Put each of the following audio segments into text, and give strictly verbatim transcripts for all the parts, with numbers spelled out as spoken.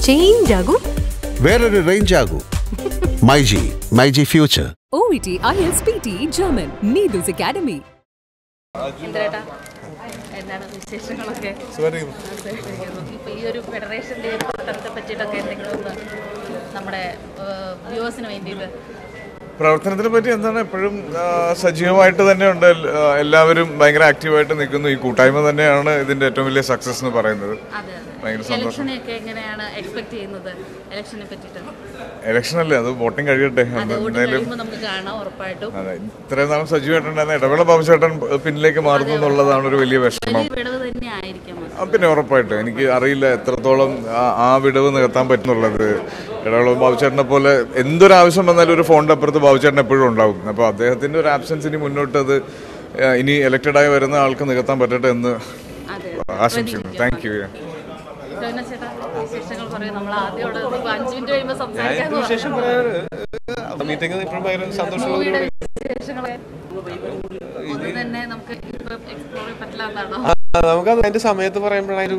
Change ആകൂ, വേറൊരു range ആകൂ. MyG myG future. O E T, I E L T S, P T E, German, Needus Academy. എന്താണ് വിശേഷങ്ങളൊക്കെ? ഇപ്പൊ ഈ ഒരു ഫെഡറേഷന്റെ പ്രവർത്തനത്തെ പറ്റിയിട്ടൊക്കെ എന്തെങ്കിലും ഒന്ന് നമ്മുടെ വ്യൂവേഴ്സിന് വേണ്ടിയിട്ട് പ്രവർത്തനത്തിനെ പറ്റി എന്താണ് എപ്പോഴും സജീവമായിട്ട് തന്നെ ഉണ്ട്. എല്ലാവരും ഭയങ്കര ആക്റ്റീവായിട്ട് നിൽക്കുന്നു. ഈ കൂട്ടായ്മ തന്നെയാണ് ഇതിന്റെ ഏറ്റവും വലിയ സക്സസ് എന്ന് പറയുന്നത്. ഭയങ്കര സന്തോഷം. ഇലക്ഷൻ അല്ലേ, അത് വോട്ടിംഗ് കഴിയട്ടെ. എന്തായാലും അതെ, ഇത്രയും നാളും സജീവമായിട്ടുണ്ടായിരുന്ന ഇടവേള ബാബുചേട്ടൻ പിന്നിലേക്ക് മാറുന്നു എന്നുള്ളതാണ് ഒരു വലിയ വിഷമം. പിന്നെ ഉറപ്പായിട്ടും എനിക്ക് അറിയില്ല എത്രത്തോളം ആ വിടവ് നികത്താൻ പറ്റുന്നുള്ളത്. ഇടവേള ബാബുചേട്ടനെ പോലെ എന്തൊരാവശ്യം വന്നാലും ഒരു ഫോണിന്റെ അപ്പുറത്ത് ബാബുചേട്ടൻ എപ്പോഴും ഉണ്ടാവും. അപ്പോൾ അദ്ദേഹത്തിന്റെ ഒരു ആബ്സെൻസ് ഇനി മുന്നോട്ട് അത് ഇനി ഇലക്റ്റഡായി വരുന്ന ആൾക്ക് നികത്താൻ പറ്റട്ടെ എന്ന് ആശംസിക്കുന്നു. Thank you. നമുക്ക് അതിന്റെ സമയത്ത് പറയുമ്പോഴാണ്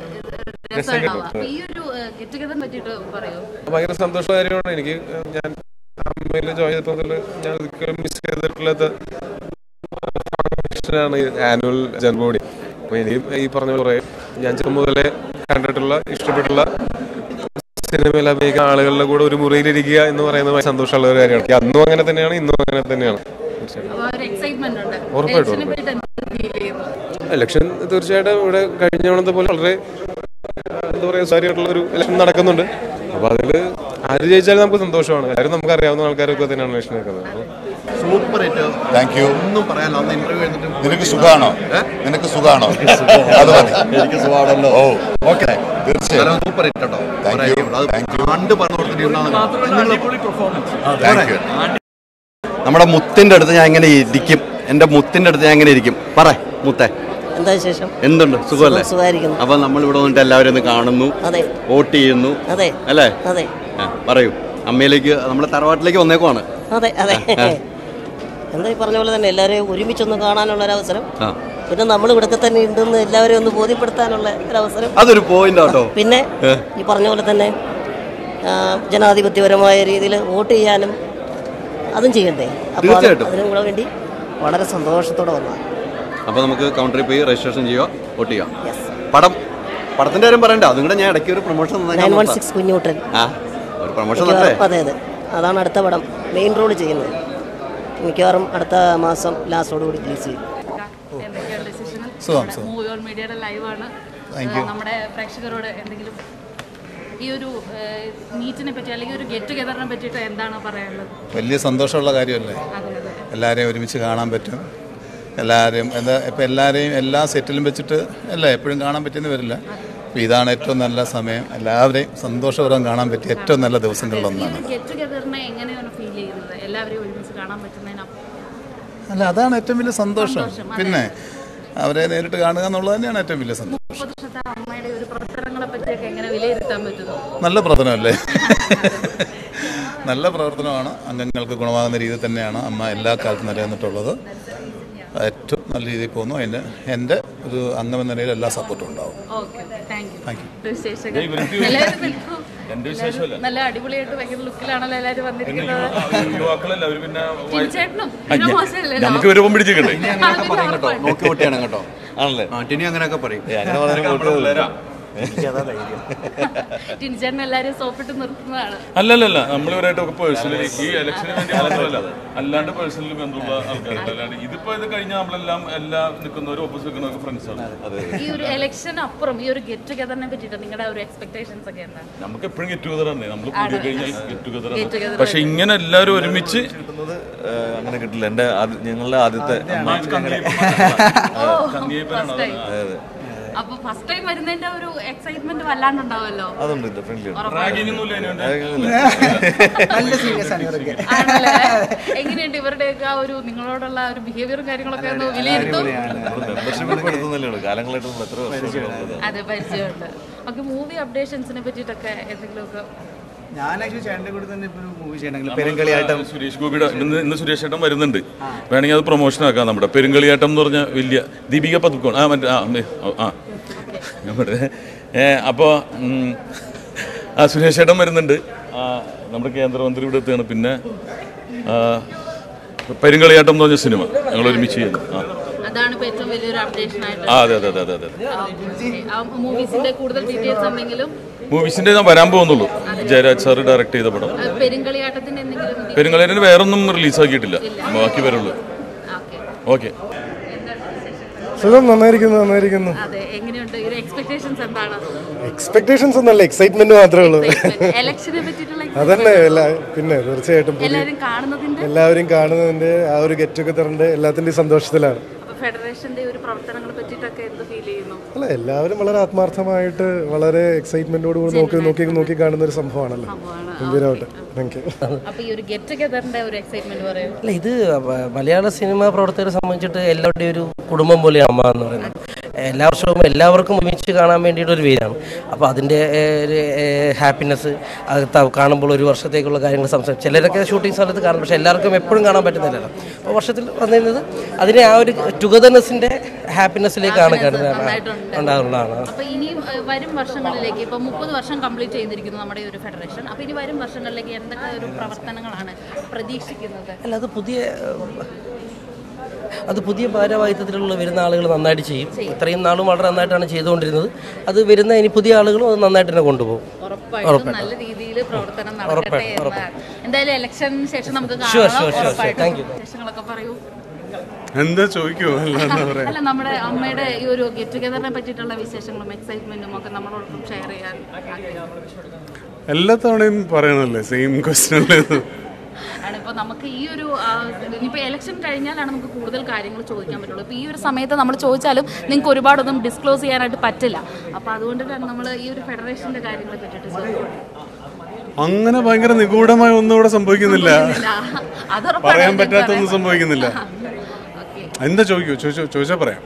ഭയങ്കര സന്തോഷ കാര്യമാണ് എനിക്ക്. ഞാൻ അമ്മയിൽ ജോയിൻ ചെയ്തപ്പോൾ ഞാൻ ഒരിക്കലും മിസ് ചെയ്തിട്ടുള്ളത് ഫംഗ്ഷനാണ് ആനുവൽ ജൻബോഡി. അപ്പോൾ എനിക്ക് ഈ പറഞ്ഞ കുറേ ഞാൻ ചെറുപ്പം മുതലേ കണ്ടിട്ടുള്ള ഇഷ്ടപ്പെട്ടുള്ള സിനിമയിൽ അഭിനയിക്കുന്ന ആളുകളുടെ കൂടെ ഒരു മുറിയിലിരിക്കുക എന്ന് പറയുന്നത് സന്തോഷമുള്ള ഒരു കാര്യമാണ്. അന്നും അങ്ങനെ തന്നെയാണ്, ഇന്നും അങ്ങനെ തന്നെയാണ്. ഉറപ്പായിട്ടും ഇലക്ഷൻ തീർച്ചയായിട്ടും ഇവിടെ കഴിഞ്ഞ തവണത്തെ പോലെ വളരെ എന്താ പറയുക സാരിയായിട്ടുള്ള ഒരു ഇലക്ഷൻ നടക്കുന്നുണ്ട്. അപ്പോൾ അതിൽ ആര് ജയിച്ചാലും നമുക്ക് സന്തോഷമാണ്. എല്ലാവരും നമുക്ക് അറിയാവുന്ന ആൾക്കാരൊക്കെ തന്നെയാണ് ഇലക്ഷൻ നടക്കുന്നത്. സൂപ്പർ ആയിട്ട് താങ്ക് യു. ഒന്നും പറയാനോ, അന്ന് ഇന്റർവ്യൂ കഴിഞ്ഞിട്ട് നിനക്ക് സുഖാണോ? നിനക്ക് സുഖാണോ? അത് മതി, എനിക്ക് സുഖമാണല്ലോ. ഓ ഓക്കെ, തീർച്ചയായും സൂപ്പർ ഹിറ്റ് കേട്ടോ. കണ്ട് പറഞ്ഞു കൊടുത്തിട്ടുണ്ടാണ്. നമ്മുടെ മുത്തിന്റെ അടുത്ത് ഞാൻ എങ്ങനെ ഇരിക്കും? എന്റെ മുത്തിന്റെ അടുത്ത് ഞാൻ എങ്ങനെ ഇരിക്കും? പറ മുത്തേ, എന്താ വിശേഷം? എന്തുണ്ട്? സുഖമല്ലേ? സുഖമായിരിക്കുന്നു. അപ്പൊ നമ്മൾ ഇവിടെ വന്നിട്ട് എല്ലാവരും ഒന്ന് കാണുന്നു, വോട്ട് ചെയ്യുന്നു അല്ലേ? പറയൂ, അമ്മയിലേക്ക് നമ്മുടെ തറവാട്ടിലേക്ക് വന്നേക്കുവാണ്. അതെ അതെ, എന്താ ഈ പറഞ്ഞ പോലെ തന്നെ എല്ലാവരെയും ഒരുമിച്ചൊന്ന് കാണാനുള്ള ഒരു അവസരം, പിന്നെ നമ്മൾ ഇവിടൊക്കെ തന്നെ ഉണ്ടെന്ന് എല്ലാവരെയും ഒന്ന് ബോധ്യപ്പെടുത്താനുള്ള ഒരു അവസരം, അതൊരു പോയിന്റ് ആട്ടോ. പിന്നെ ഈ പറഞ്ഞ പോലെ തന്നെ ജനാധിപത്യപരമായ രീതിയിൽ വോട്ട് ചെയ്യാനും അതും ചെയ്യണ്ടേ. അപ്പോൾ അതിനും കൂടെ വേണ്ടി വളരെ സന്തോഷത്തോടെ വന്നതാണ്. അപ്പോൾ നമുക്ക് കൗണ്ടറിൽ പോയി രജിസ്ട്രേഷൻ ചെയ്യുക, വോട്ട് ചെയ്യാം. പടം പടത്തിന്റെ കാര്യം പറയണ്ട, അതും കൂടെ ഞാൻ ഇടയ്ക്ക് ഒരു പ്രൊമോഷൻ കുഞ്ഞൂട്ടൻ ഒരു പ്രൊമോഷൻ. അതെ അതെ, അതാണ് അടുത്ത പടം മെയിൻ റോൾ ചെയ്യുന്നത്. മിക്കവാറും അടുത്ത മാസം ലാസ്റ്റോടുകൂടി റിലീസ് ചെയ്യും. നമ്മുടെ പ്രേക്ഷകരോട് എന്തെങ്കിലും ഈ ഒരു മീറ്റിനെ പറ്റി അല്ലെങ്കിൽ ഒരു ഗെറ്റ് ടുഗദറിനെ പറ്റിയിട്ട് എന്താണ് പറയാനുള്ളത്? വലിയ സന്തോഷമുള്ള കാര്യമല്ലേ, എല്ലാവരെയും ഒരുമിച്ച് കാണാൻ പറ്റും. എല്ലാവരെയും എന്താ ഇപ്പം എല്ലാവരെയും എല്ലാ സെറ്റിലും വെച്ചിട്ട് അല്ല എപ്പോഴും കാണാൻ പറ്റിയെന്ന് വരില്ല. അപ്പോൾ ഇതാണ് ഏറ്റവും നല്ല സമയം, എല്ലാവരെയും സന്തോഷപൂർവ്വം കാണാൻ പറ്റിയ ഏറ്റവും നല്ല ദിവസങ്ങളിലൊന്നാണ്. അല്ല, അതാണ് ഏറ്റവും വലിയ സന്തോഷം. പിന്നെ അവരെ നേരിട്ട് കാണുക എന്നുള്ളത് തന്നെയാണ് ഏറ്റവും വലിയ സന്തോഷം. നല്ല പ്രവർത്തനമല്ലേ? നല്ല പ്രവർത്തനമാണ്. അംഗങ്ങൾക്ക് ഗുണമാകുന്ന രീതിയിൽ തന്നെയാണ് അമ്മ എല്ലാ കാലത്തും നിലനിന്നിട്ടുള്ളത്. ഏറ്റവും നല്ല രീതിയിൽ പോകുന്നു. അതിന് എൻ്റെ ഒരു അംഗമെന്ന നിലയിൽ എല്ലാ സപ്പോർട്ടും ഉണ്ടാവും. നല്ല അടിപൊളിയായിട്ട് ഭയങ്കര ലുക്കിലാണല്ലോ എല്ലാവരും വന്നിരിക്കുന്നത്. നമുക്ക് വരുമ്പം പിടിച്ചിട്ടുണ്ട് നോക്കി വോട്ടിയാണ് കേട്ടോ. ആണല്ലേ? ടിനി അങ്ങനെയൊക്കെ പറയും. അല്ലല്ല, നമ്മളിവരായിട്ടൊക്കെ പേഴ്സണലി ഈ ഇലക്ഷന് വേണ്ടി മാത്രമല്ല, അല്ലാണ്ട് പേഴ്സണലി ബന്ധമുള്ള ആൾക്കാരുണ്ട്. അല്ലാണ്ട് ഇതിപ്പോ ഇത് കഴിഞ്ഞാൽ നമ്മളെല്ലാം എല്ലാ നിൽക്കുന്നവരും ഓപ്പോസിറ്റ് നിൽക്കുന്നവർക്ക് ഫ്രണ്ട്സാണ്. ഈ ഒരു ഇലക്ഷൻ അപ്പുറം ഈ ഒരു ഗെറ്റ് ടുഗദറിനെ പറ്റിയിട്ട് നിങ്ങളുടെ ഒരു എക്സ്പെക്ടേഷൻസ് ഒക്കെ എന്താണ്? നമുക്ക് എപ്പോഴും ഗെറ്റ് ടുഗദർ ആണ്, നമ്മൾ കൂടി കഴിഞ്ഞാൽ ഗെറ്റ് ടുഗദർ ആണ്. പക്ഷെ ഇങ്ങനെ എല്ലാവരും ഒരുമിച്ച് അങ്ങനെ കിട്ടില്ല. എന്റെ ഞങ്ങളുടെ ആദ്യത്തെ അപ്പൊ ഫസ്റ്റ് ടൈം വരുന്നതിന്റെ ഒരു എക്സൈറ്റ്മെന്റ് വല്ലാണ്ടുണ്ടാവുമല്ലോ. അതുണ്ട്, ഡെഫിനറ്റ്ലി. എങ്ങനെയുണ്ട് ഇവരുടെയൊക്കെ ആ ഒരു നിങ്ങളോടുള്ള ഒരു ബിഹേവിയറും കാര്യങ്ങളൊക്കെ ഒന്ന് വിലയിരുത്തും? അതെ, പരിചയമുണ്ട്. ഓക്കെ, മൂവി അപ്ഡേഷൻസിനെ പറ്റിയിട്ടൊക്കെ എന്തെങ്കിലുമൊക്കെ? ഞാൻ ആക്ച്വലി ചേട്ടൻ്റെ കൂടെ തന്നെ ഇപ്പോൾ ഒരു മൂവി ചെയ്യണമെങ്കിൽ പെരുങ്കളിയാട്ടം, സുരേഷ് ഗോപിയുടെ ഇന്ന് ഇന്ന് സുരേഷ് ചേട്ടൻ വരുന്നുണ്ട്. വേണമെങ്കിൽ അത് പ്രൊമോഷൻ ആക്കാം. നമ്മുടെ പെരുങ്കളിയാട്ടം എന്ന് പറഞ്ഞ വലിയ ദീപിക പതുക്കോൺ, ആ മറ്റേ ആ ആ ഞാൻ പറഞ്ഞത്. അപ്പോൾ ആ സുരേഷ് ചേട്ടൻ വരുന്നുണ്ട്, നമ്മുടെ കേന്ദ്രമന്ത്രി ഇവിടെ എത്തുകയാണ്. പിന്നെ പെരുങ്കളിയാട്ടം എന്ന് പറഞ്ഞ സിനിമ ഞങ്ങൾ ഒരുമിച്ച് ചെയ്യുന്നു. അതാണ് ഇപ്പോൾ ഏറ്റവും വലിയൊരു അപ്ഡേഷൻ ആയിട്ട്. ആ അതെ അതെ അതെ അതെ അതെ മൂവീസിന്റെ കൂടുതൽ ഡീറ്റെയിൽസ് എന്തെങ്കിലും? മൂവീസിന്റെ ഞാൻ വരാൻ പോകുന്നുള്ളൂ. ജയരാജ് സാർ ഡയറക്ട് ചെയ്ത പടം. പെരുങ്കളിയാട്ടത്തിന്റെ എന്തെങ്കിലും? പെരുങ്കളിയാട്ടത്തിന് വേറൊന്നും റിലീസാക്കിയിട്ടില്ല, ബാക്കി വരുള്ളൂ. ഓക്കെ. സുഖം, നന്നായിരിക്കുന്നു നന്നായിരിക്കുന്നു. എക്സ്പെക്ടേഷൻസ് ഒന്നല്ല, എക്സൈറ്റ്മെന്റ് മാത്രമേ ഉള്ളൂ. അതന്നെ പിന്നെ തീർച്ചയായിട്ടും എല്ലാവരും കാണുന്നതിന്റെ ആ ഒരു ഗെറ്റ് ടുഗദറിന്റെ എല്ലാത്തിന്റെയും സന്തോഷത്തിലാണ്. അല്ല, എല്ലാവരും വളരെ ആത്മാർത്ഥമായിട്ട് വളരെ എക്സൈറ്റ്മെന്റോട് കൂടി നോക്കി നോക്കി നോക്കി കാണുന്ന ഒരു സംഭവമാണല്ലോ. ഗംഭീരമായിട്ട്. Thank you. അല്ല, ഇത് മലയാള സിനിമാ പ്രവർത്തകരെ സംബന്ധിച്ചിട്ട് എല്ലാവരുടെയും ഒരു കുടുംബം പോലെയാണ് അമ്മ എന്ന് പറയുന്നത്. എല്ലാ വർഷവും എല്ലാവർക്കും ഒരുമിച്ച് കാണാൻ വേണ്ടിയിട്ടൊരു പേരാണ്. അപ്പോൾ അതിൻ്റെ ഒരു ഹാപ്പിനെസ് അത് കാണുമ്പോൾ ഒരു വർഷത്തേക്കുള്ള കാര്യങ്ങൾ സംസാരിക്കും. ചിലരൊക്കെ ഷൂട്ടിംഗ് സ്ഥലത്ത് കാണും, പക്ഷേ എല്ലാവർക്കും എപ്പോഴും കാണാൻ പറ്റുന്നില്ലല്ലോ. അപ്പോൾ വർഷത്തിൽ വന്നിരുന്നത് അതിനെ ആ ഒരു ടുഗദർനെസ്സിൻ്റെ ഹാപ്പിനെസ്സിലേക്കാണ് ഉണ്ടാകുന്നതാണ്. അപ്പോൾ ഇനിയും വരും വർഷങ്ങളിലേക്ക് ഇപ്പോൾ മുപ്പത് വർഷം കംപ്ലീറ്റ് ചെയ്തിരിക്കുന്നു നമ്മുടെ ഒരു ഫെഡറേഷൻ. അപ്പോൾ ഇനി വരും വർഷങ്ങളിലേക്ക് എന്തൊക്കെ ഒരു പ്രവർത്തനങ്ങളാണ് പ്രതീക്ഷിക്കുന്നത്? അല്ല, അത് പുതിയ അത് പുതിയ ഭാരവാഹിത്വത്തിലുള്ള വരുന്ന ആളുകൾ നന്നായിട്ട് ചെയ്യും. ഇത്രയും നാളും വളരെ നന്നായിട്ടാണ് ചെയ്തുകൊണ്ടിരുന്നത്. അത് വരുന്ന ഇനി പുതിയ ആളുകളും അത് നന്നായിട്ട് തന്നെ കൊണ്ടുപോകും. നല്ല രീതിയിൽ പ്രവർത്തനം നടക്കട്ടെ. എന്തായാലും ഇലക്ഷന് ശേഷം നമുക്ക് വിശേഷങ്ങളൊക്കെ പറയൂ. എന്താ ചോദിക്കോ? അല്ല, നമ്മുടെ അമ്മയുടെ ഈ ഒരു ഗെറ്റ് ടുഗദറിനെ പറ്റിയിട്ടുള്ള വിശേഷങ്ങളും എക്സൈറ്റ്മെന്റും ഒക്കെ നമ്മളോടൊപ്പം ഷെയർ ചെയ്യാൻ എല്ലാ തവണയും പറയണല്ലേ സെയിം ക്വസ്റ്റ്യൻ ആണ്. ഇപ്പോൾ നമുക്ക് ഈ ഒരു ഇനിയിപ്പോൾ ഇലക്ഷൻ കഴിഞ്ഞാലാണ് നമുക്ക് കൂടുതൽ കാര്യങ്ങൾ ചോദിക്കാൻ പറ്റുള്ളൂ. ഇപ്പോൾ ഈ ഒരു സമയത്ത് നമ്മൾ ചോദിച്ചാലും നിങ്ങൾക്ക് ഒരുപാടൊന്നും ഡിസ്ക്ലോസ് ചെയ്യാനായിട്ട് പറ്റില്ല. അപ്പോൾ അതുകൊണ്ടിട്ടാണ് നമ്മൾ ഈ ഒരു ഫെഡറേഷൻ്റെ കാര്യങ്ങളെ പറ്റിയിട്ട് അങ്ങനെ ഭയങ്കര നിഗൂഢമായ ഒന്നും ഇവിടെ സംഭവിക്കുന്നില്ല, പറയാൻ പറ്റാത്തൊന്നും സംഭവിക്കുന്നില്ല. എന്താ ചോദിക്കൂ? ചോദിച്ചാൽ പറയാം.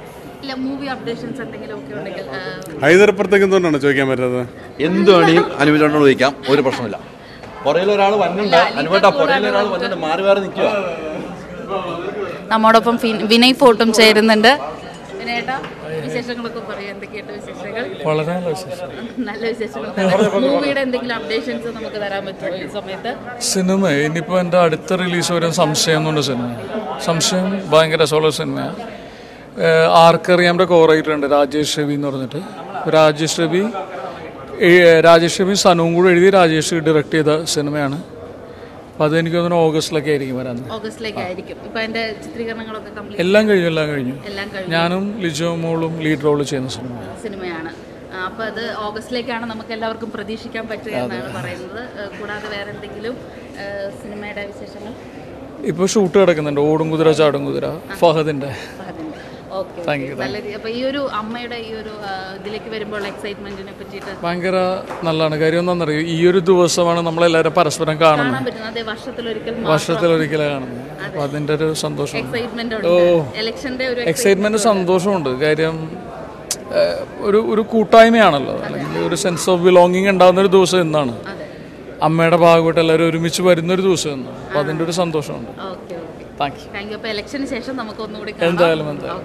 ഹൈദരപ്പുറത്തേക്ക് എന്തുകൊണ്ടാണ് ചോദിക്കാൻ പറ്റാത്തത്? എന്ത് വേണിയും അനുവിനോട് ചോദിക്കാം, ഒരു പ്രശ്നമില്ല. പുറയിൽ ഒരാൾ വന്നിട്ടുണ്ട്, അനുവേട്ട പുറയിൽ ഒരാൾ വന്നിട്ട് മാറി മാറി നിൽക്കുക. നമ്മോടൊപ്പം വിനയ് ഫോർട്ടും ചേരുന്നുണ്ട്. വിനയേട്ടാ, വിശേഷങ്ങളൊക്കെ പറയാം. എന്തൊക്കെയായിട്ട് വിശേഷങ്ങൾ? വളരെ നല്ല വിശേഷം. നല്ല വിശേഷങ്ങൾ. മൂവിയുടെ എന്തെങ്കിലും അപ്ഡേഷൻസ് നമുക്ക് തരാൻ പറ്റുമോ ഈ സമയത്ത്? സിനിമ ഇനിയിപ്പോൾ എൻ്റെ അടുത്ത റിലീസ് വരും സംശയം എന്നുണ്ട് സിനിമ. സംശയം ഭയങ്കര രസമുള്ള സിനിമയാണ്. ആർക്കറിയാമിൻ്റെ കോറൈറ്ററുണ്ട് രാജേഷ് രവി എന്ന് പറഞ്ഞിട്ട്. രാജേഷ് രവി രാജേഷ് രവി സനുവും കൂടെ എഴുതി രാജേഷ് ഡയറക്ട് ചെയ്ത സിനിമയാണ്. അപ്പോൾ അതെനിക്ക് തോന്നുന്നു ഓഗസ്റ്റിലൊക്കെ ആയിരിക്കും വരാൻ. എല്ലാം കഴിഞ്ഞു എല്ലാം കഴിഞ്ഞു ഞാനും ലിജോ മോളും ലീഡ് റോൾ ചെയ്യുന്ന സിനിമ സിനിമയാണ്. അപ്പോൾ അത് ഓഗസ്റ്റിലേക്കാണ് നമുക്ക് എല്ലാവർക്കും പ്രതീക്ഷിക്കാൻ പറ്റുക എന്നാണ് പറയുന്നത്. കൂടാതെ വേറെ എന്തെങ്കിലും സിനിമയുടെ വിശേഷങ്ങൾ? ഇപ്പോൾ ഷൂട്ട് കിടക്കുന്നുണ്ട്, ഓടും കുതിര ചാടും കുതിര, ഫഹദിൻ്റെ. അപ്പോൾ ഈ ഒരു അമ്മയുടെ ഈ ഒരു ഇതിലേക്ക് വരുമ്പോൾ എക്സൈറ്റ്മെന്റിനെ പറ്റിയിട്ട് ഭയങ്കര നല്ലതാണ്. കാര്യം എന്താണെന്നറിയോ, ഈ ഒരു ദിവസമാണ് നമ്മളെല്ലാവരും പരസ്പരം കാണുന്നത്, വർഷത്തിലൊരിക്കലാണ് കാണുന്നത്. അപ്പോൾ അതിൻ്റെ ഒരു സന്തോഷം, ഓ എക്സൈറ്റ്മെന്റ് സന്തോഷമുണ്ട്. കാര്യം ഒരു ഒരു കൂട്ടായ്മയാണല്ലോ, അല്ലെങ്കിൽ ഒരു സെൻസ് ഓഫ് ബിലോങ്ങിങ് ഉണ്ടാകുന്ന ഒരു ദിവസം എന്നാണ്. അമ്മയുടെ ഭാഗമായിട്ട് എല്ലാവരും ഒരുമിച്ച് വരുന്നൊരു ദിവസം എന്നാണ്. അപ്പോൾ അതിൻ്റെ ഒരു സന്തോഷമുണ്ട്. Thank you. അപ്പോൾ ഇലക്ഷന് ശേഷം നമുക്ക് ഒന്നുകൂടി എന്തായാലും എന്തായാലും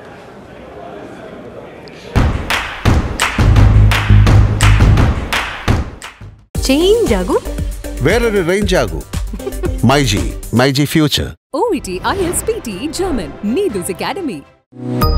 ചേഞ്ച് ആകൂ, വേറൊരു റേഞ്ച് ആകൂ. MyG myG future. O E T, I E L T S, P T E, German, Needus Academy.